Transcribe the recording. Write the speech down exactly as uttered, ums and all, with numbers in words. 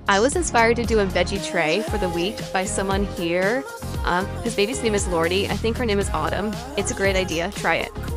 I was inspired to do a veggie tray for the week by someone here. Um, his baby's name is Lordy. I think her name is Autumn. It's a great idea. Try it.